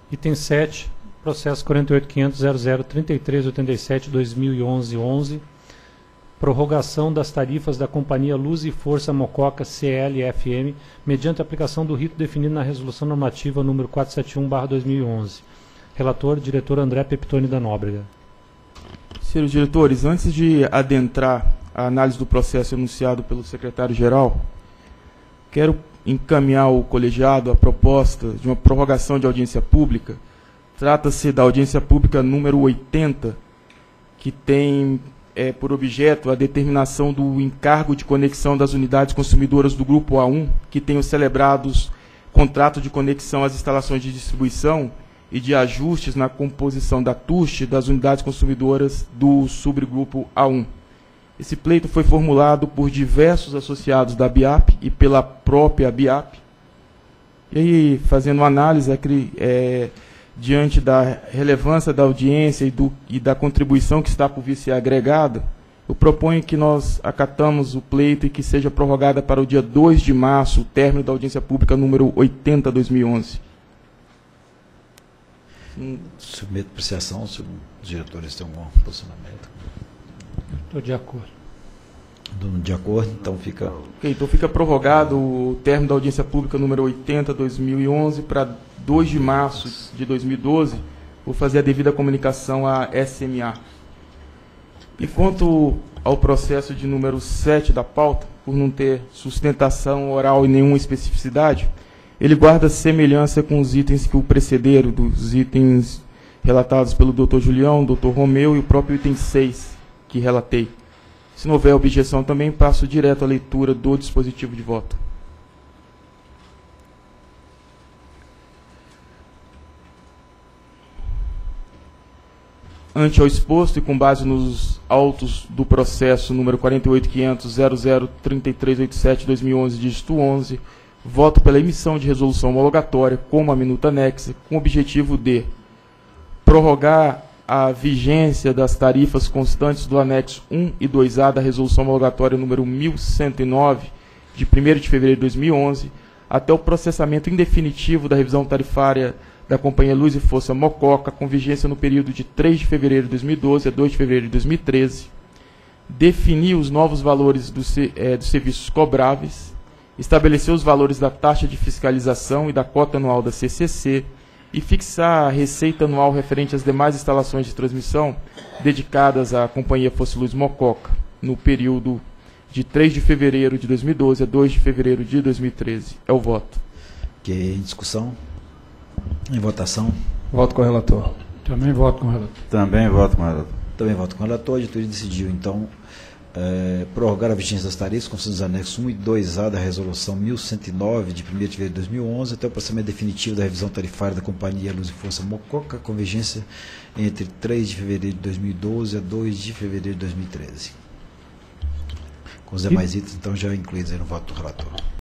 Item 7, processo 48.500.003387/2011, prorrogação das tarifas da Companhia Luz e Força Mococa CLFM, mediante aplicação do rito definido na Resolução Normativa número 471/2011. Relator, diretor André Peptoni da Nóbrega. Senhores diretores, antes de adentrar a análise do processo enunciado pelo secretário-geral, quero encaminhar ao colegiado a proposta de uma prorrogação de audiência pública. Trata-se da audiência pública número 80, que tem por objeto a determinação do encargo de conexão das unidades consumidoras do Grupo A1, que tenham celebrados contrato de conexão às instalações de distribuição e de ajustes na composição da TUST das unidades consumidoras do subgrupo A1. Esse pleito foi formulado por diversos associados da BIAP e pela própria BIAP. E aí, fazendo uma análise, diante da relevância da audiência e da contribuição que está por vir ser agregada, eu proponho que nós acatamos o pleito e que seja prorrogada para o dia 2 de março, o término da audiência pública número 80/2011. Submeto a apreciação, se os diretores têm algum posicionamento. Estou de acordo. De acordo, então fica... Ok, então fica prorrogado o término da audiência pública número 80/2011 para 2 de março de 2012. Vou fazer a devida comunicação à SMA. E quanto ao processo de número 7 da pauta, por não ter sustentação oral e nenhuma especificidade, ele guarda semelhança com os itens que o precederam, dos itens relatados pelo Dr. Julião, Dr. Romeu e o próprio item 6 que relatei. Se não houver objeção também, passo direto à leitura do dispositivo de voto. Ante ao exposto e com base nos autos do processo número 48.500.003387/2011, dígito 11, voto pela emissão de resolução homologatória como a minuta anexa, com o objetivo de prorrogar a vigência das tarifas constantes do anexo 1 e 2A da resolução homologatória número 1109, de 1º de fevereiro de 2011, até o processamento indefinitivo da revisão tarifária da Companhia Luz e Força Mococa, com vigência no período de 3 de fevereiro de 2012 a 2 de fevereiro de 2013, definir os novos valores dos serviços cobráveis, estabelecer os valores da taxa de fiscalização e da cota anual da CCC e fixar a receita anual referente às demais instalações de transmissão dedicadas à Companhia Força Luz Mococa, no período de 3 de fevereiro de 2012 a 2 de fevereiro de 2013. É o voto. Ok, em discussão? Em votação? Voto com o relator. Também voto com o relator. Também voto com o relator. Também voto com o relator. A diretoria decidiu, então, prorrogar a vigência das tarifas constantes dos anexos 1 e 2A da Resolução 1109, de 1º de fevereiro de 2011, até o processamento definitivo da revisão tarifária da Companhia Luz e Força Mococa, com vigência entre 3 de fevereiro de 2012 a 2 de fevereiro de 2013. Com os demais itens, então, já incluídos aí no voto do relator.